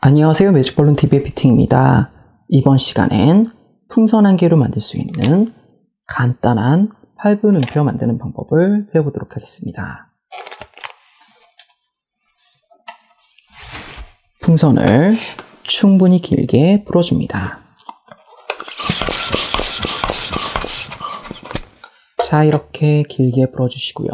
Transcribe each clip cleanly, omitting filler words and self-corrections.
안녕하세요. 매직볼룬TV의 피팅입니다. 이번 시간엔 풍선 한 개로 만들 수 있는 간단한 8분 음표 만드는 방법을 배워보도록 하겠습니다. 풍선을 충분히 길게 풀어줍니다. 자, 이렇게 길게 풀어주시고요.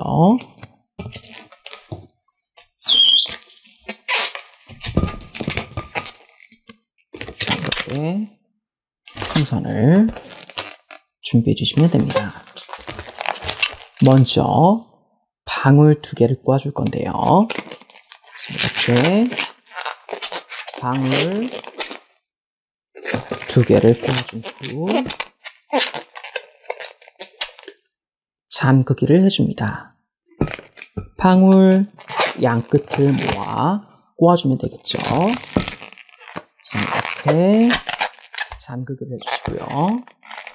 자, 이렇게 풍선을 준비해 주시면 됩니다. 먼저 방울 2개를 꽂아줄 건데요. 자, 이렇게 방울 2개를 꽂아준 후 잠그기를 해줍니다. 방울 양끝을 모아 꽂아주면 되겠죠. 자, 이렇게 잠그기를 해주시고요.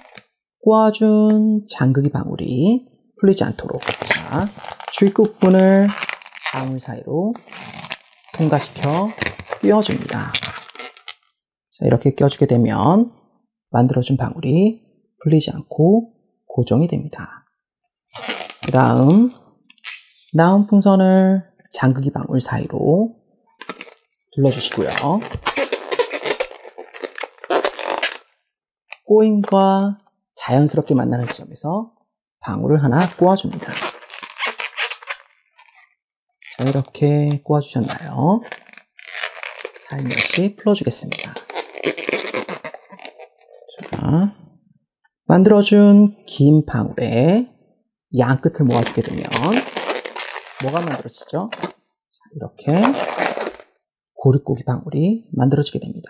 꽂아준 잠그기 방울이 풀리지 않도록, 자, 줄끝부분을 방울 사이로 통과시켜 끼워줍니다. 자, 이렇게 끼워주게 되면 만들어준 방울이 풀리지 않고 고정이 됩니다. 그 다음 나온 풍선을 잠그기 방울 사이로 둘러주시고요. 꼬임과 자연스럽게 만나는 지점에서 방울을 하나 꼬아줍니다. 자, 이렇게 꼬아주셨나요? 살며시 풀어주겠습니다. 자, 만들어준 긴 방울에 양 끝을 모아주게 되면 뭐가 만들어지죠? 자, 이렇게 고리꼬기 방울이 만들어지게 됩니다.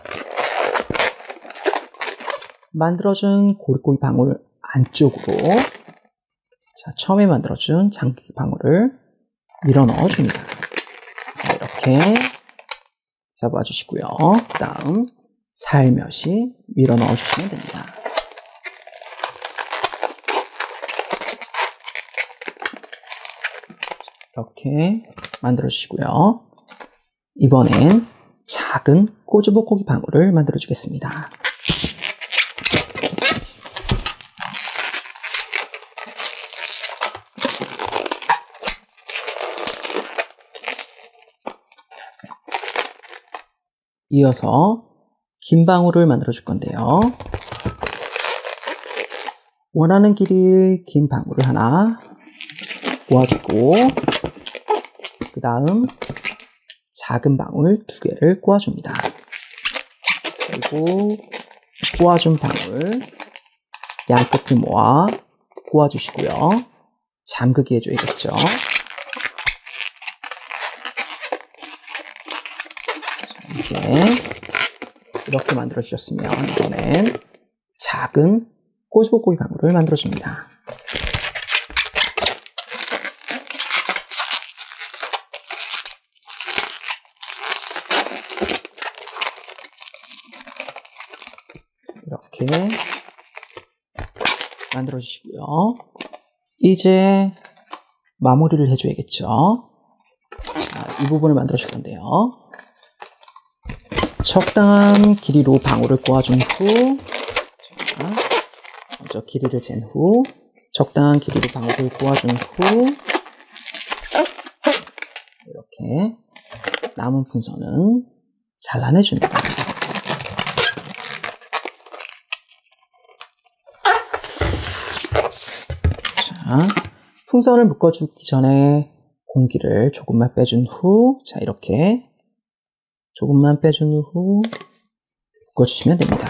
만들어준 고리꼬기 방울 안쪽으로, 자, 처음에 만들어준 잠그기 방울을 밀어 넣어줍니다. 자, 이렇게 잡아주시고요. 그 다음 살며시 밀어 넣어주시면 됩니다. 이렇게 만들어 주시고요. 이번엔 작은 꼬주보코기 방울을 만들어 주겠습니다. 이어서 긴 방울을 만들어 줄 건데요. 원하는 길이의 긴 방울을 하나 꼬아주고, 그 다음 작은 방울 2개를 꼬아줍니다. 그리고 꼬아준 방울 양끝을 모아 꼬아주시고요. 잠그기 해줘야겠죠. 이제 이렇게 만들어 주셨으면 이번엔 작은 꼬지보꼬기 방울을 만들어 줍니다. 이렇게 만들어 주시고요. 이제 마무리를 해줘야겠죠. 자, 이 부분을 만들어 줄 건데요. 적당한 길이로 방울을 꼬아준 후, 자, 먼저 길이를 잰 후 적당한 길이로 방울을 꼬아준 후 이렇게 남은 풍선은 잘라내줍니다. 자, 풍선을 묶어주기 전에 공기를 조금만 빼준 후, 자, 이렇게 조금만 빼준 후 묶어주시면 됩니다.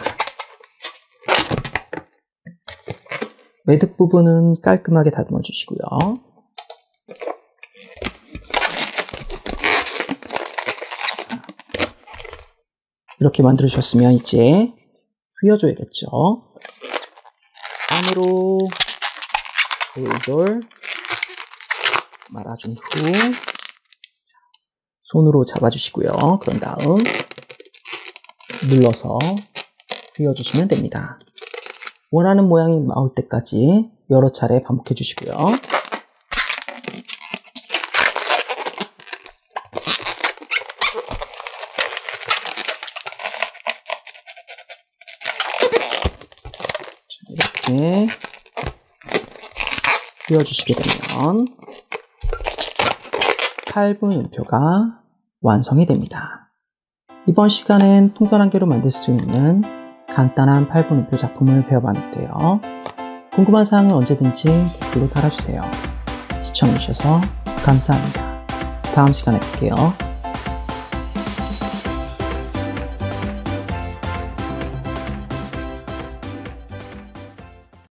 매듭 부분은 깔끔하게 다듬어 주시고요. 이렇게 만들어주셨으면 이제 휘어줘야겠죠. 안으로 돌돌 말아준 후 손으로 잡아주시고요. 그런 다음 눌러서 휘어주시면 됩니다. 원하는 모양이 나올 때까지 여러 차례 반복해 주시고요. 이렇게 그려주시게 되면 8분음표가 완성이 됩니다. 이번 시간엔 풍선한개로 만들 수 있는 간단한 8분음표 작품을 배워봤는데요. 궁금한 사항은 언제든지 댓글로 달아주세요. 시청해주셔서 감사합니다. 다음 시간에 뵐게요.